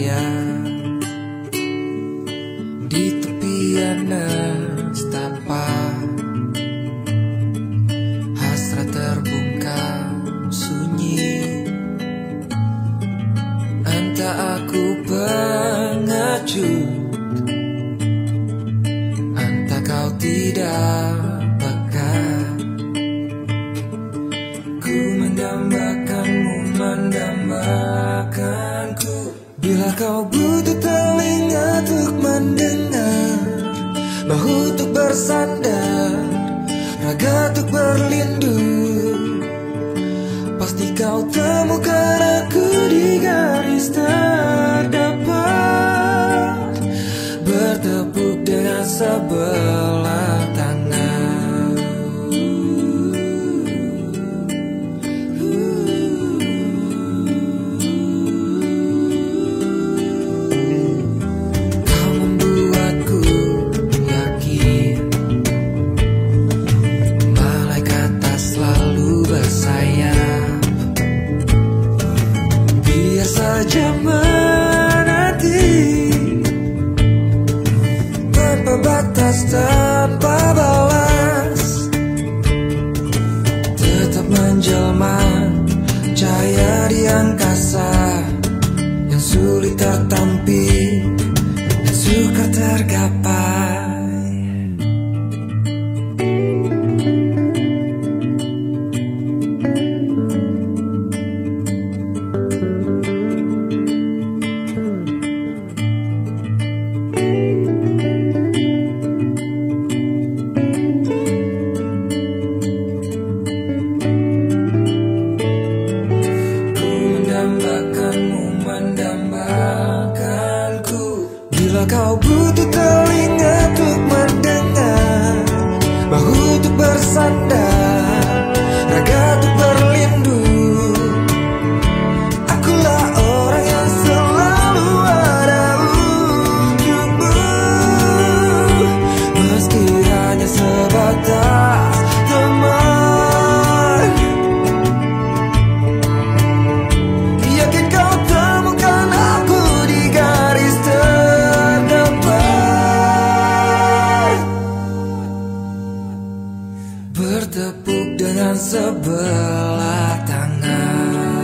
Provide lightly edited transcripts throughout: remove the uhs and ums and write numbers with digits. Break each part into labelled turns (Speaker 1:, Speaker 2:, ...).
Speaker 1: saya di tepian nestapa, hasrat terbungkam sunyi. Entah aku pengecut, entah kau tidak peka. Ku mendambakanmu, mendambakanku. Bila kau butuh telinga untuk mendengar, bahu untuk bersandar, raga untuk berlindung, pasti kau temukan aku di garis terdepan, bertepuk dengan sebelah tangan. Kau membuatku yakin malaikat tak selalu bersayap. Biar saja menanti tanpa batas, tanpa balas, tetap menjelma cahaya di angkasa yang sulit tertampi, yang sukar tergapai. Mendambakanku. Bila kau butuh telinga untuk mendengar, bahu untuk bersandar, raga untuk berlindung, akulah orang yang selalu ada untukmu. Meski hanya sebatas teman, yakin kau temukan aku di garis terdepan, bertepuk dengan sebelah tangan.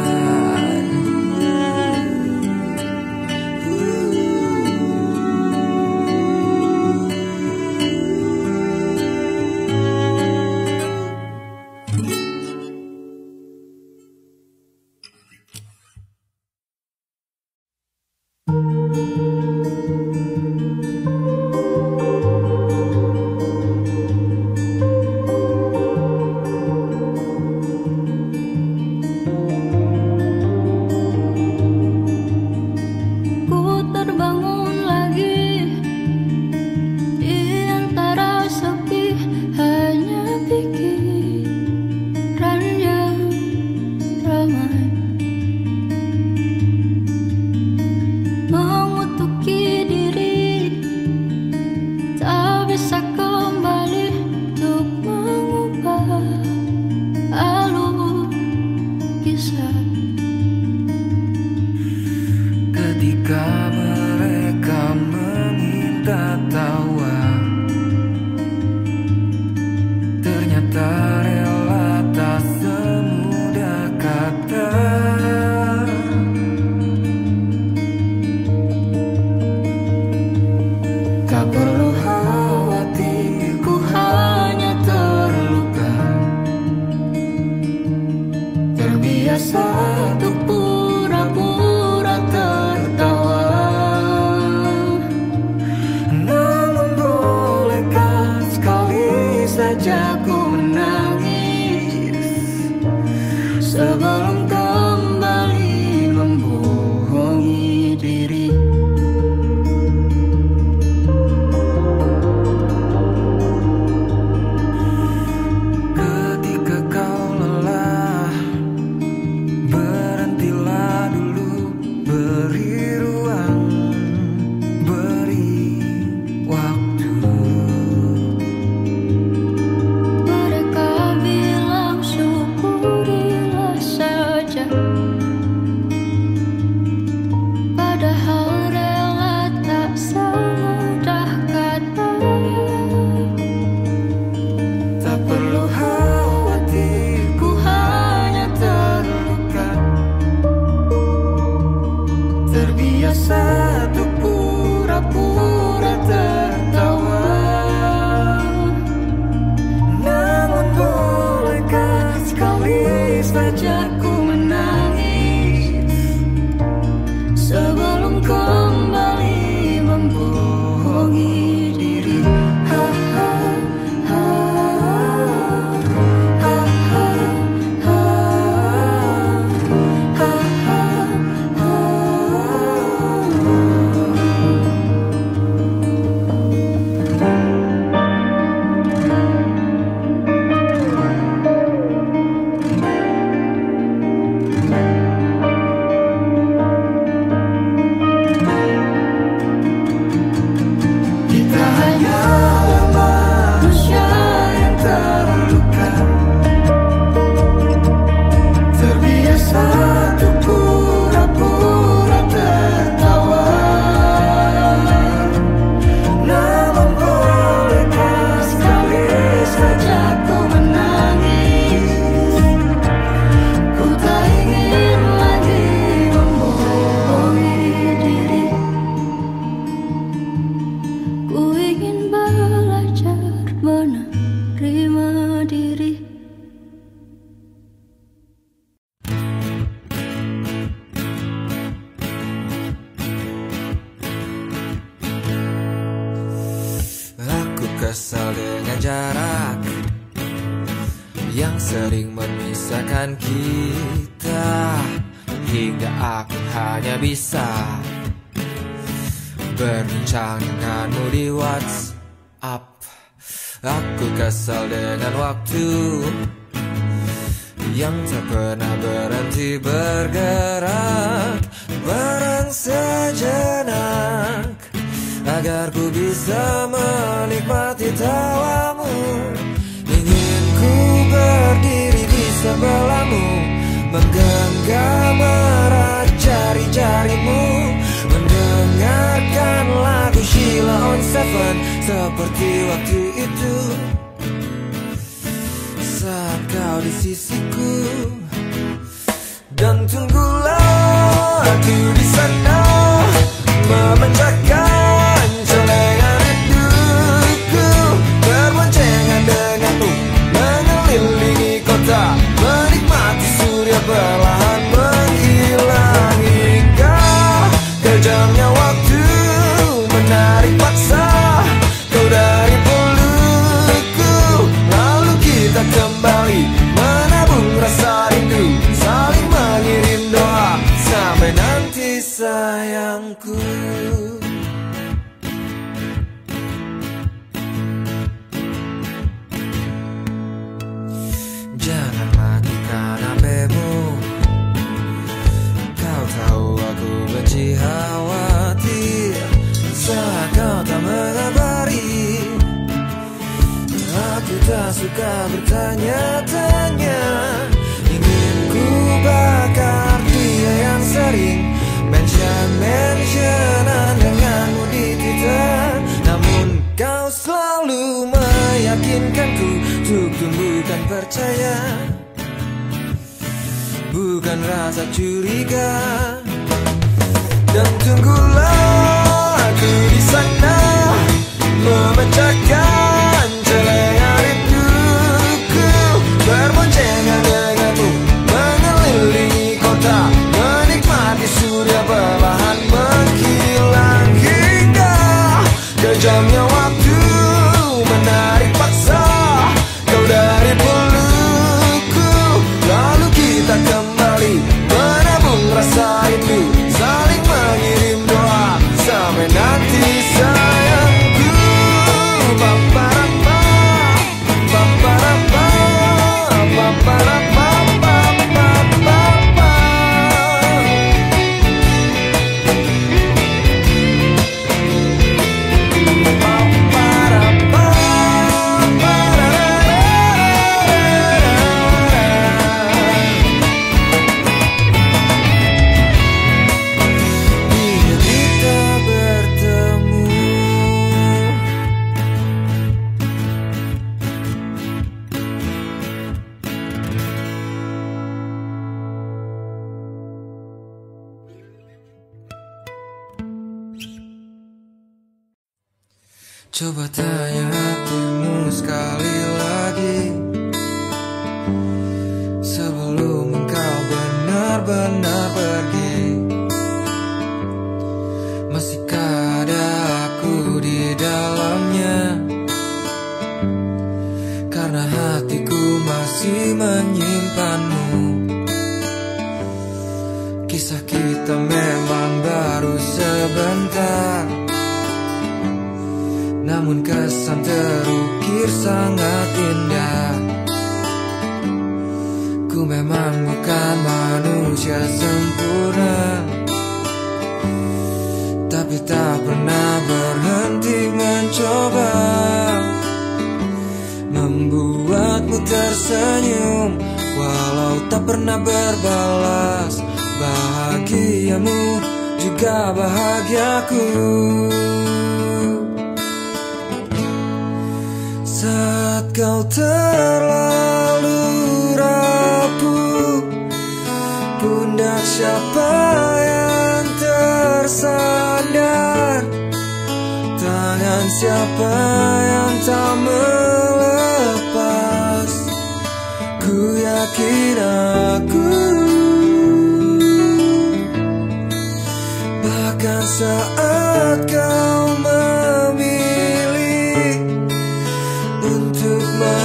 Speaker 1: Ketika mereka meminta tawa, ternyata rela tak semudah kata. Tak perlu khawatir, ku hanya terluka, terbiasa untuk pura-pura tertawa. Namun bolehkah sekali saja ku menangis sebelum kembali membohongi diri. Ketika kau lelah, berhentilah dulu, beri ruang, beri waktu. Mereka bilang syukurilah saja, padahal Terbiasa untuk pura-pura tertawa. Namun bolehkah sekali saja ku menangis sebelum kembali membohongi diri. Ha ha ha ha ha ha ha ha. Kita hanyalah manusia yang terluka, terbiasa untuk pura-pura tertawa. Namun bolehkah sekali saja ku menangis? Ku tak ingin lagi membohongi diri. Ku ingin belajar menerima diri. Aku kesal dengan jarak yang sering memisahkan kita, hingga aku hanya bisa berbincang denganmu di WhatsApp. Aku kesal dengan waktu yang tak pernah berhenti bergerak. Barang sejenak agar ku bisa menikmati tawamu. Ingin ku berdiri di sebelahmu, menggenggam erat jari-jarimu, mendengarkan lagu Sheila on Seven seperti waktu itu saat kau di sisiku. Dan tunggulah aku di sana, memecahkan celengan rinduku, berboncengan denganmu, mengelilingi kota, menikmati surya perlahan menghilang, hingga kejamnya waktu menarik paksa kau dari pelukku. Lalu kita kembali menabung rasa rindu, saling mengirim doa sampai nanti sayangku. Jangan matikan HP-mu, kau tahu aku benci khawatir saat kau tak mengabari. Aku tak suka bertanya-tanya, ingin ku bakar dia yang sering mention-mentionan denganmu di Twitter. Namun kau selalu meyakinkanku untuk tumbuhkan percaya, bukan rasa curiga. Dan tunggulah aku di sana, memecahkan celengan rinduku, berboncengan denganmu, mengelilingi kota, menikmati surya perlahan menghilang, hingga kejamnya waktu menarik paksa kau dari pelukku. Lalu kita kembali menabung rasa rindu, saling mengirim doa sampai nanti sayangku. Paparapa, paparapa, paparapa, paparapa. Paparapa. Coba tanya hatimu sekali lagi sebelum engkau benar-benar pergi. Masihkah ada aku di dalamnya? Karena hatiku masih menyimpanmu. Kisah kita memang baru sebentar, namun kesan terukir sangat indah. Ku memang bukan manusia sempurna, tapi tak pernah berhenti mencoba membuatmu tersenyum, walau tak pernah berbalas. Bahagiamu juga bahagiaku. Saat kau terlalu rapuh, pundak siapa yang tersandar? Tangan siapa yang tak melepas? Ku yakin aku, bahkan saat kau memilih untuk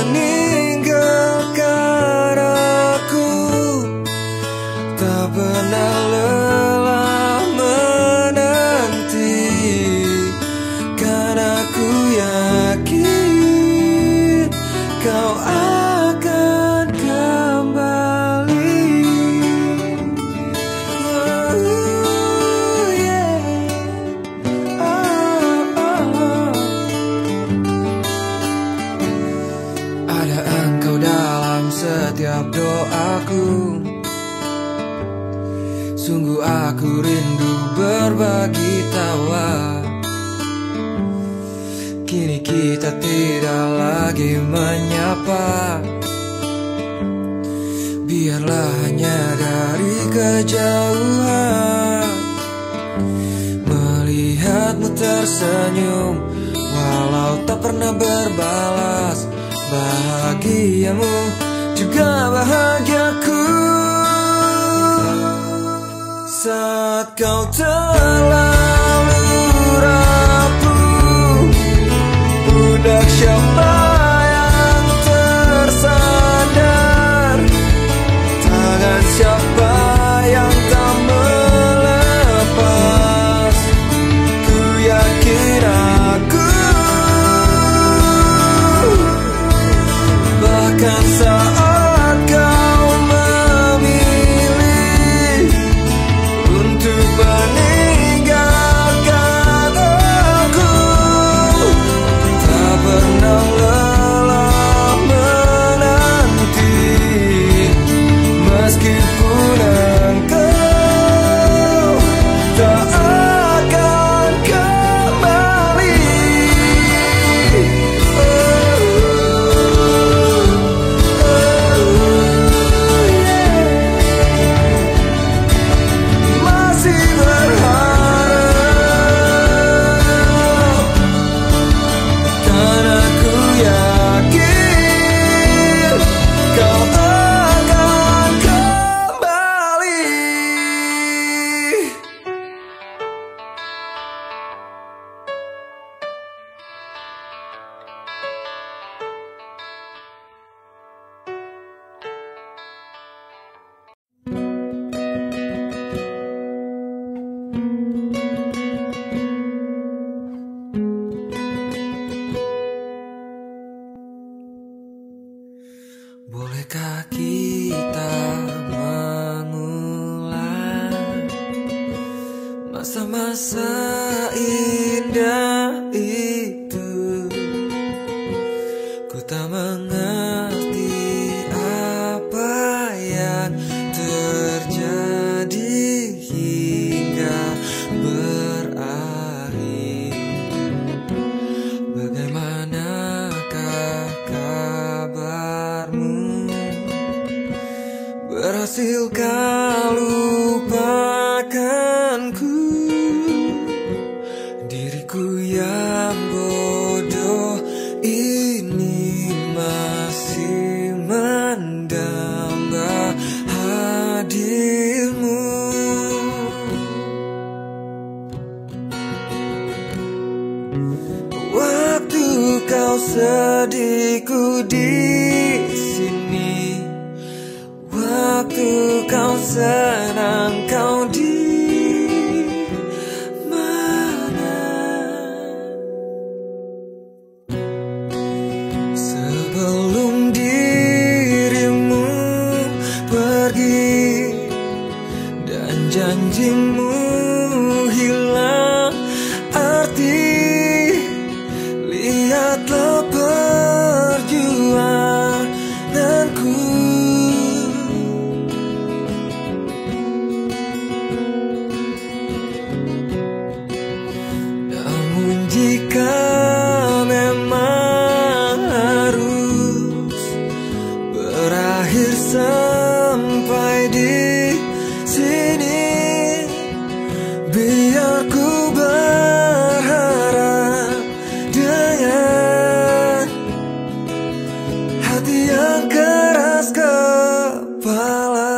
Speaker 1: meninggalkan aku, tak pernah lelah menanti. Karena ku yakin kau akan kembali. Ada engkau dalam setiap doaku. Sungguh aku rindu berbagi tawa. Kini kita tidak lagi menyapa. Biarlah hanya dari kejauhan melihatmu tersenyum, walau tak pernah berbalas. Bahagiamu juga bahagiaku. Saat kau terlalu rapuh, pundak siapa yang tersandar? Tangan siapa yang tak melepas? Ku yakin aku, bahkan saat kau memilih untuk meninggalkan aku, tak pernah lelah menanti. Meskipun engkau tak akan kembali. Masih berharap, karena ku yakin kau akan kembali. Bolehkah kita mengulang masa-masa indah itu? Ku tak mengerti apa yang terjadi hingga berakhir. Bagaimanakah kabarmu? Berhasilkah lupakanku? Diriku Waktu kau sedih ku di sini, waktu kau senang kau di mana. Sebelum dirimu pergi dan janjimu hilang arti, lihatlah perjuanganku. Namun jika memang harus berakhir sampai di sini, biar ku berharap dengan hati yang keras kepala.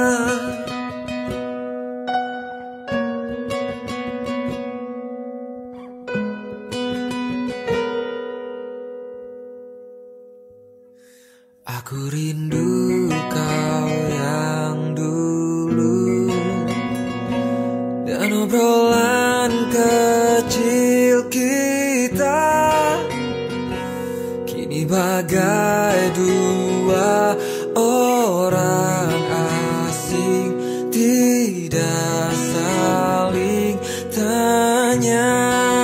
Speaker 1: Aku rindu kau yang dulu, dan obrolan kecil kita kini bagai dua orang asing, tidak saling tanya.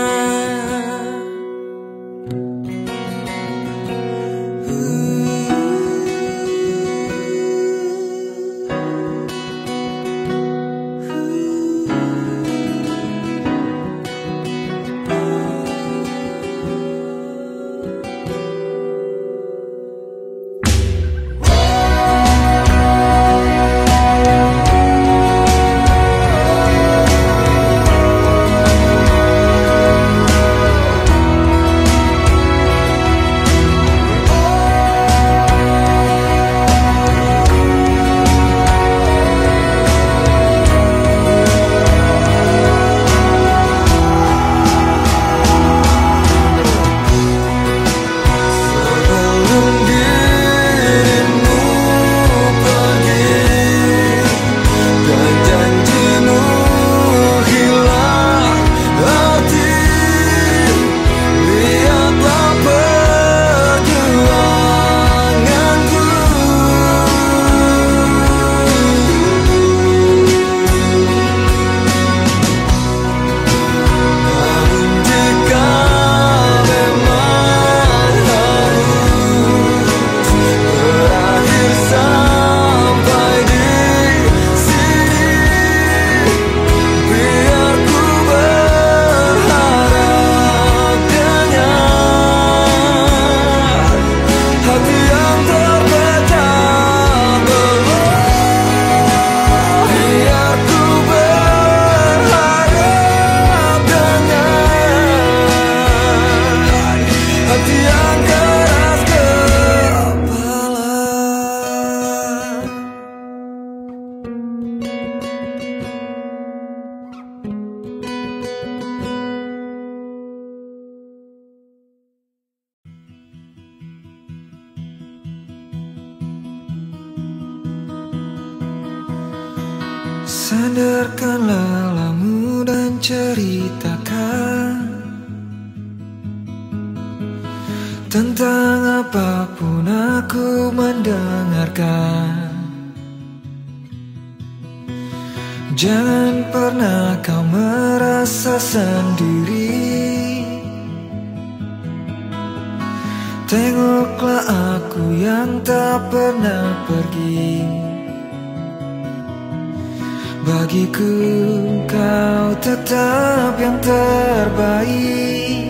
Speaker 1: Sandarkanlah lelamu dan ceritakan tentang apapun aku mendengarkan. Jangan pernah kau merasa sendiri. Tengoklah aku yang tak pernah pergi. Bagiku kau tetap yang terbaik.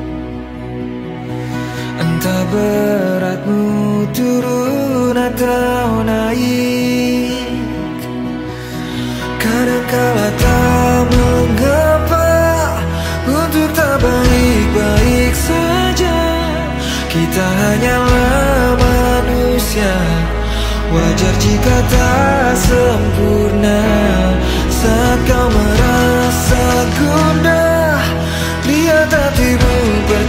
Speaker 1: Entah beratmu turun atau naik. Kadangkala tak mengapa untuk tak baik-baik saja. Kita hanyalah manusia, wajar jika tak sempurna. Saat kau merasa gundah, lihat hatimu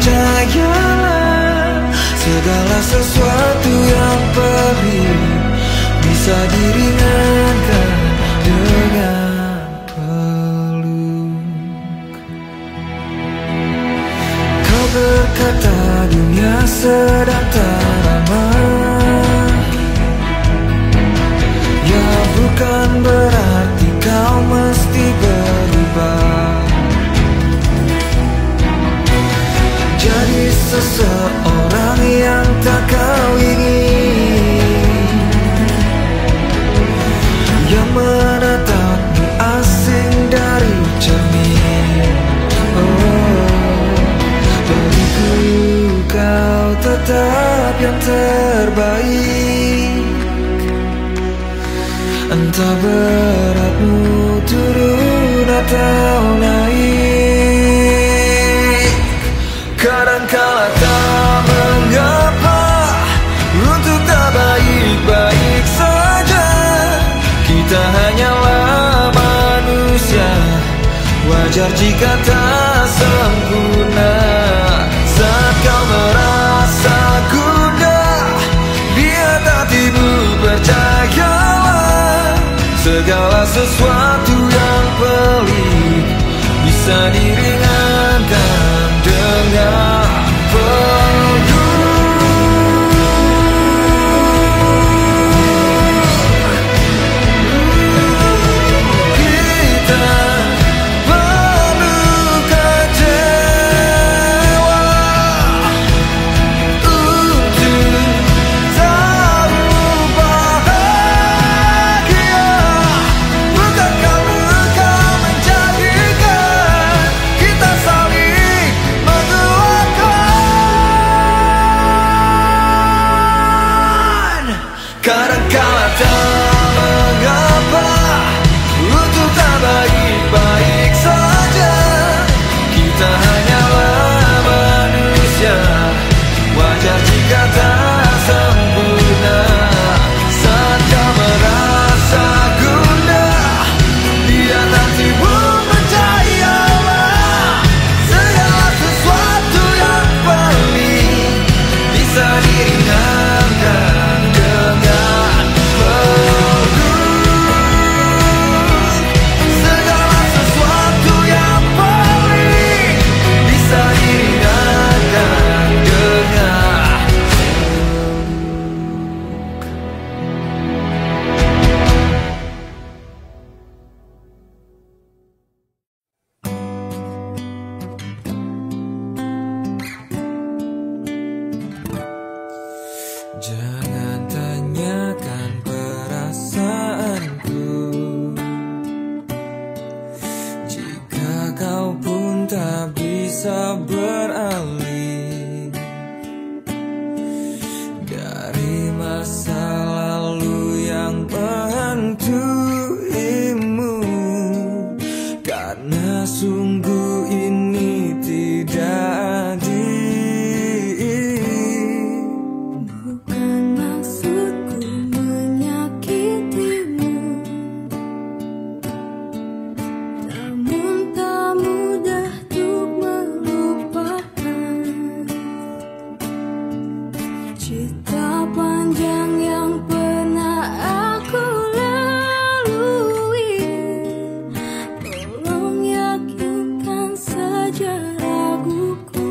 Speaker 1: percayalah, segala sesuatu yang pelik bisa diringankan dengan peluk. Kau berkata dunia sedang tak ramah, ya bukan berarti kau mesti berubah jadi seseorang yang tak kau ingin, yang menatapmu asing dari cermin. Oh, bagiku kau tetap yang terbaik, entah beratmu turun atau naik. Kadangkala tak mengapa untuk tak baik-baik saja, kita hanyalah manusia, wajar jika tak sempurna. Saat kau merasa gundah, biar hatimu percayalah, segala sesuatu yang pelik bisa diringankan dengan peluk. Kita perlu kecewa untuk tahu bahagia. Bukankah luka menjadikan kita saling menguatkan? Kadangkala tak mengapa untuk tak baik-baik saja, kita hanyalah manusia, wajar jika tak sempurna. Saat kau merasa gundah, biar hatimu percayalah, segala sesuatu yang pelik bisa diringankan dengan peluk. Segala sesuatu yang pelik bisa diringankan dengan jangan tanyakan perasaanku, jika kau pun tak bisa beralih dari masa lalu yang menghantuimu, karena sungguh ini tidak adil.
Speaker 2: Bukan maksudku menyakitimu, namun tak mudah untuk melupakan cerita panjang yang pernah aku lalui. Tolong yakinkan saja raguku.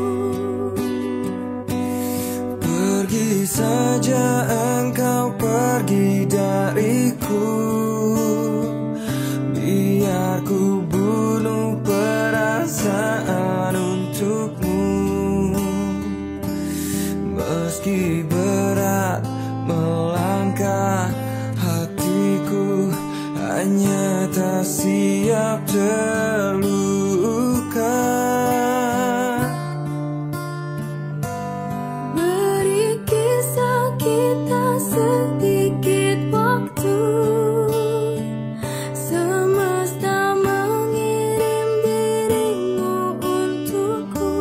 Speaker 1: Pergi saja engkau, pergi dariku, biar ku bunuh perasaan untukmu. Meski berat melangkah, hatiku hanya tak siap terluka.
Speaker 2: Beri kisah kita sedikit waktu, semesta mengirim dirimu untukku.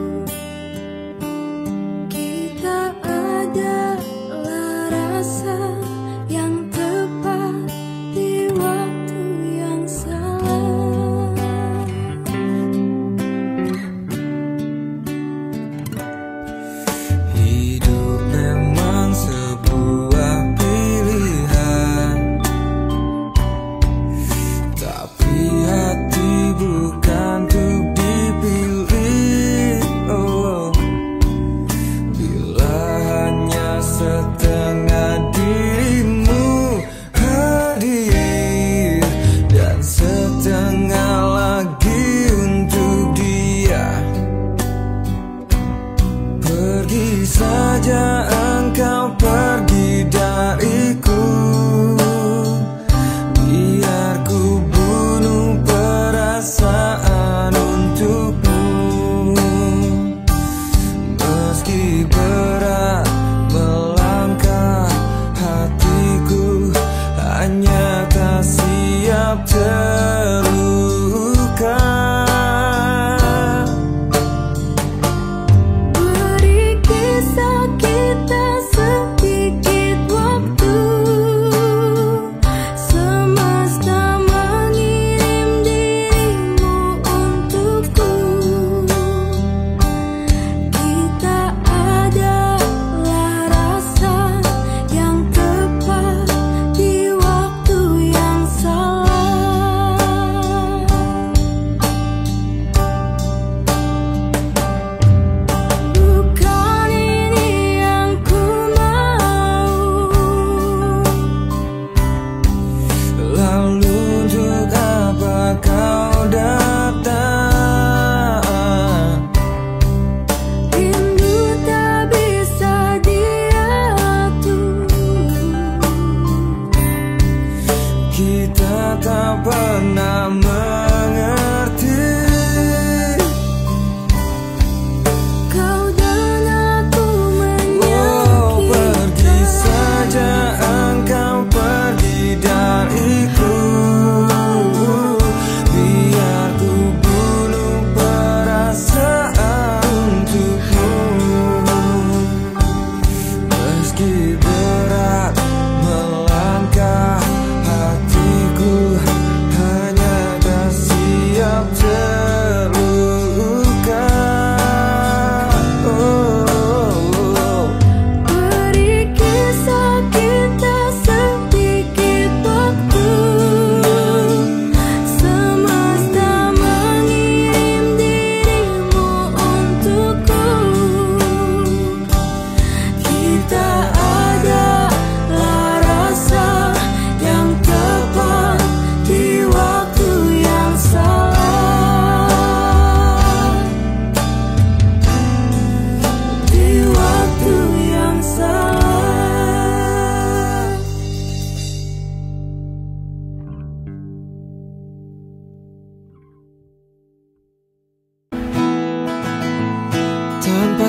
Speaker 2: Kita adalah rasa yang tepat di waktu yang salah.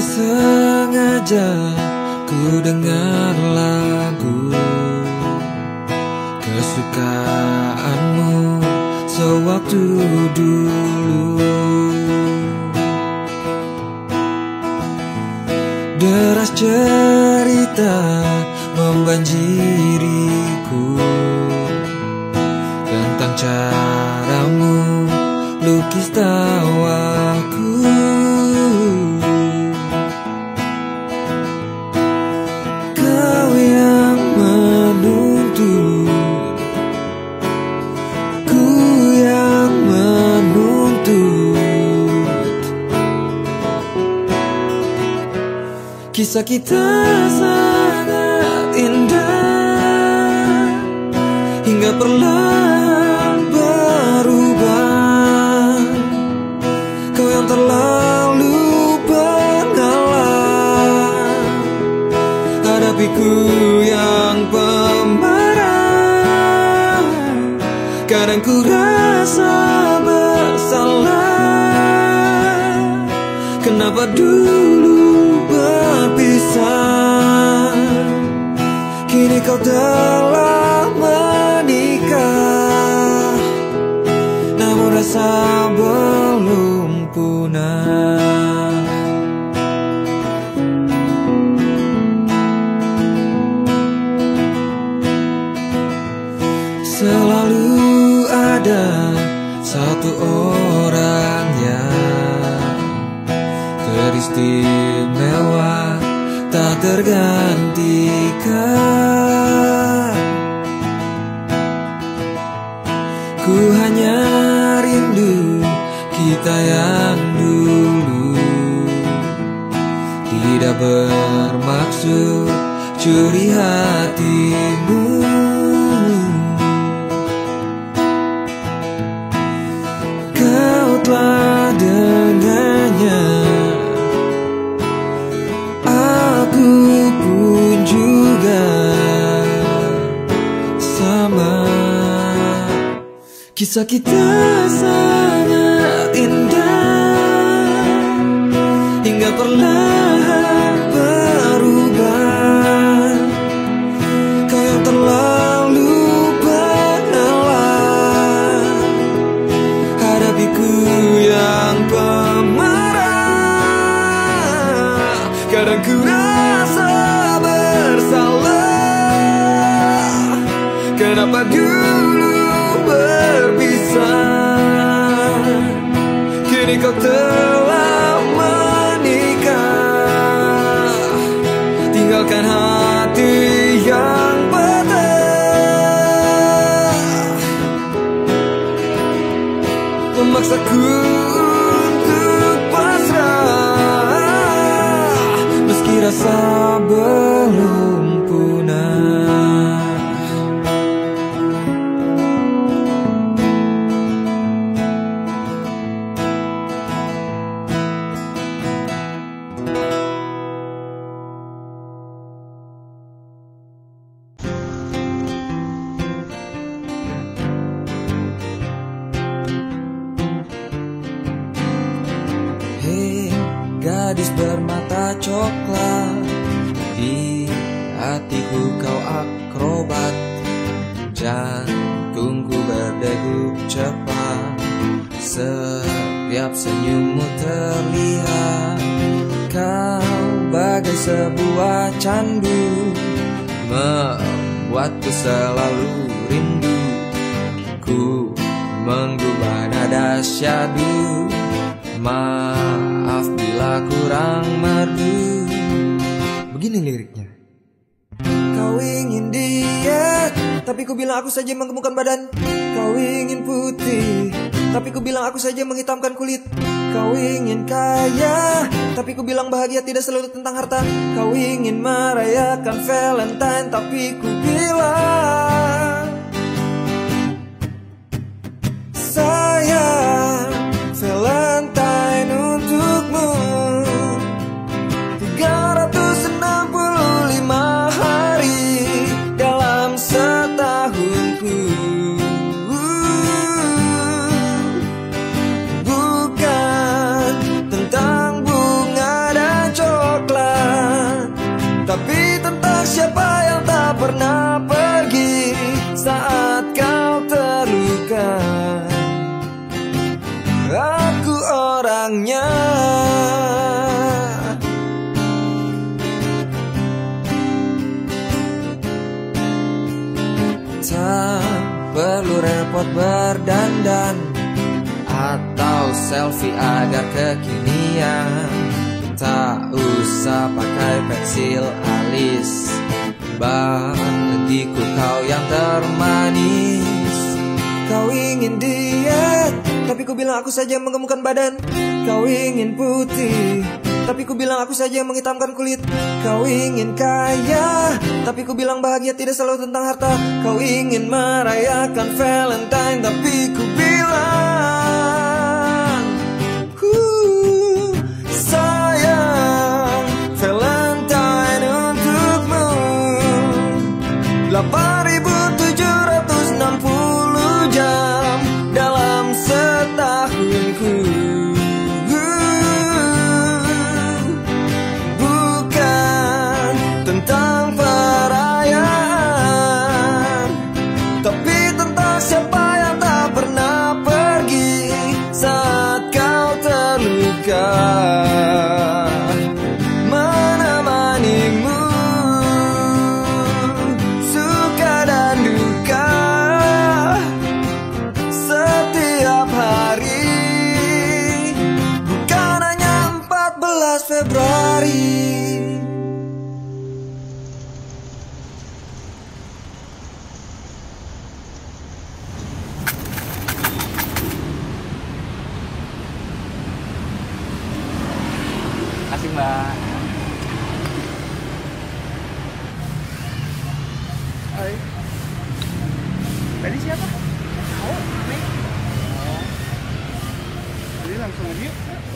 Speaker 1: sengaja ku dengar lagu kesukaanmu sewaktu dulu. Deras cerita membanjiriku tentang caramu lukis tawaku. Kau yang menuntut, ku yang menuntut. Kisah kita sangat indah hingga perlahan berubah. Kau yang terlalu pengalah, hadapiku yang pemarah. Kadang ku rasa bersalah, kenapa dulu berpisah. Kini kau telah menikah, namun rasa belum punah. Selalu ada satu orang yang teristimewa, tak tergantikan. Ku hanya rindu kita yang dulu, tidak bermaksud curi hatimu. Kau telah dengannya, aku pun juga sama. Kisah kita sangat indah hingga perlahan berubah. Kau yang terlalu pengalah, hadapiku yang pemarah. Kadang ku rasa bersalah, kenapa dulu berpisah. Kini kau telah menikah, tinggalkan hati yang patah, memaksaku untuk pasrah, meski rasa belum punah. Gadis bermata coklat, di hatiku kau akrobat. Jantungku berdegup cepat, setiap senyummu terlihat. Kau bagai sebuah candu, membuatku selalu rindu. Ku menggubah nada syadu, maaf bila kurang merdu. Begini liriknya. Kau ingin diet, tapi ku bilang aku saja menggemukkan badan. Kau ingin putih, tapi ku bilang aku saja menghitamkan kulit. Kau ingin kaya, tapi ku bilang bahagia tidak selalu tentang harta. Kau ingin merayakan Valentine, tapi ku bilang sayang, Valentine untukmu 365 hari dalam setahunku. Bukan tentang bunga dan coklat, sayangnya. Tak perlu repot berdandan atau selfie agar kekinian. Tak usah pakai pensil alis, bagiku kau yang termanis. Kau ingin diet, tapi ku bilang aku saja yang menggemukkan badan. Kau ingin putih, tapi ku bilang aku saja yang menghitamkan kulit. Kau ingin kaya, tapi ku bilang bahagia tidak selalu tentang harta. Kau ingin merayakan Valentine, tapi ku bilang sayang, Valentine untukmu 8.760 jam dalam setahunku. Bukan tentang perayaan, tapi tentang siapa yang tak pernah pergi saat kau terluka, menemanimu suka dan duka setiap hari, bukan hanya 14 Februari.
Speaker 3: Kasih Mbak.
Speaker 4: Hai. Tadi siapa? Oh, Nek. Oh. Jadi langsung aja.